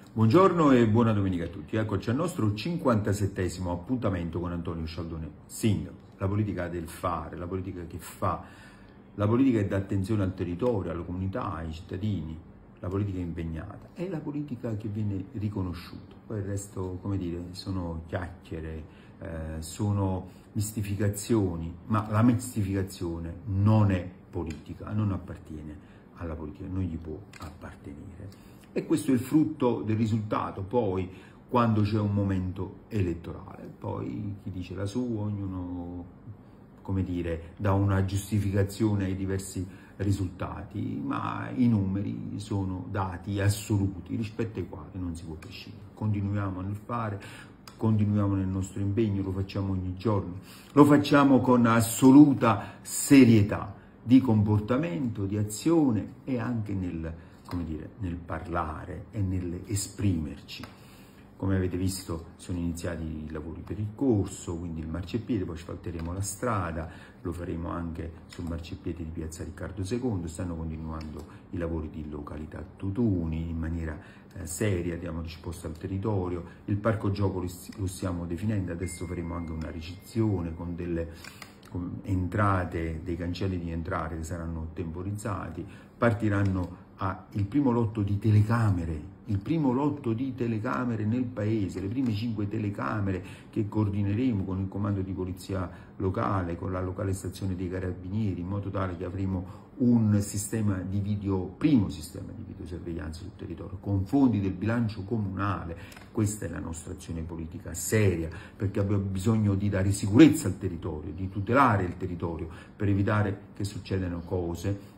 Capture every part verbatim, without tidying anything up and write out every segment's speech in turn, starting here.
Buongiorno e buona domenica a tutti. Eccoci al nostro cinquantasettesimo appuntamento con Antonio Scialdone, sindaco. La politica del fare, la politica che fa, la politica che dà attenzione al territorio, alla comunità, ai cittadini, la politica impegnata, è la politica che viene riconosciuta. Poi il resto, come dire, sono chiacchiere, eh, sono mistificazioni, ma la mistificazione non è politica, non appartiene alla politica, non gli può appartenere. E questo è il frutto del risultato poi quando c'è un momento elettorale. Poi chi dice la sua, ognuno, come dire, dà una giustificazione ai diversi risultati, ma i numeri sono dati assoluti rispetto ai quali non si può prescindere. Continuiamo nel fare, continuiamo nel nostro impegno, lo facciamo ogni giorno, lo facciamo con assoluta serietà di comportamento, di azione e anche nel come dire, nel parlare e nell'esprimerci. Come avete visto sono iniziati i lavori per il corso, quindi il marciapiede, poi asfalteremo la strada, lo faremo anche sul marciapiede di piazza Riccardo secondo, stanno continuando i lavori di località Tutuni in maniera eh, seria, diamo risposta al territorio, il parco gioco lo stiamo definendo, adesso faremo anche una ricezione con delle con entrate, dei cancelli di entrate che saranno temporizzati, partiranno a il primo lotto di telecamere, il primo lotto di telecamere nel paese, le prime cinque telecamere che coordineremo con il comando di polizia locale, con la locale stazione dei carabinieri, in modo tale che avremo un sistema di video, primo sistema di videosorveglianza sul territorio, con fondi del bilancio comunale. Questa è la nostra azione politica seria, perché abbiamo bisogno di dare sicurezza al territorio, di tutelare il territorio, per evitare che succedano cose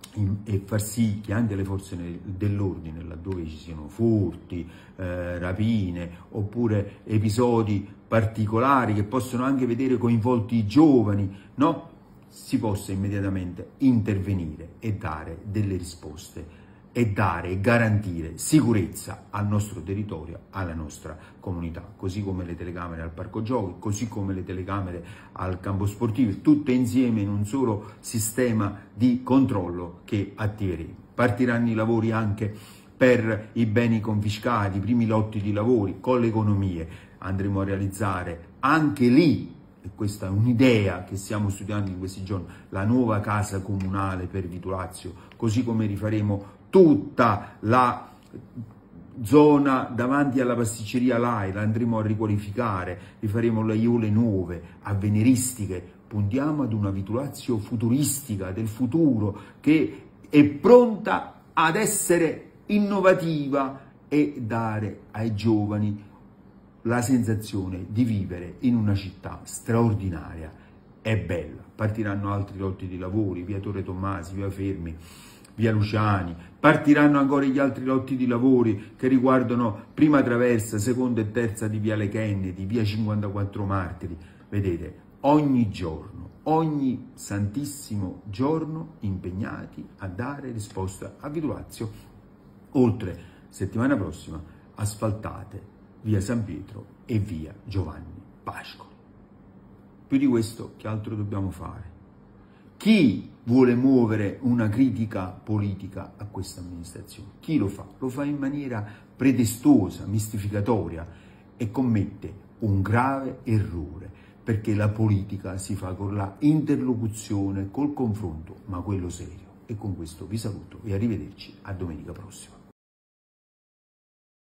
e far sì che anche le forze dell'ordine, laddove ci siano furti, eh, rapine oppure episodi particolari che possono anche vedere coinvolti i giovani, no? Si possa immediatamente intervenire e dare delle risposte e dare e garantire sicurezza al nostro territorio, alla nostra comunità, così come le telecamere al parco giochi, così come le telecamere al campo sportivo, tutte insieme in un solo sistema di controllo che attiveremo. Partiranno i lavori anche per i beni confiscati, i primi lotti di lavori con le economie, andremo a realizzare anche lì, e questa è un'idea che stiamo studiando in questi giorni, la nuova casa comunale per Vitulazio, così come rifaremo tutta la zona davanti alla pasticceria Lai, la andremo a riqualificare, rifaremo le aiole nuove, avveniristiche, puntiamo ad una Vitulazio futuristica, del futuro, che è pronta ad essere innovativa e dare ai giovani la sensazione di vivere in una città straordinaria e bella. Partiranno altri lotti di lavori, via Torre Tommasi, via Fermi, via Luciani, partiranno ancora gli altri lotti di lavori che riguardano prima traversa, seconda e terza di viale Kennedy, via cinquantaquattro Martiri. Vedete, ogni giorno, ogni santissimo giorno impegnati a dare risposta a Vitulazio, oltre settimana prossima asfaltate via San Pietro e via Giovanni Pascoli. Più di questo, che altro dobbiamo fare? Chi vuole muovere una critica politica a questa amministrazione? Chi lo fa? Lo fa in maniera pretestuosa, mistificatoria e commette un grave errore, perché la politica si fa con la interlocuzione, col confronto, ma quello serio. E con questo vi saluto e arrivederci a domenica prossima.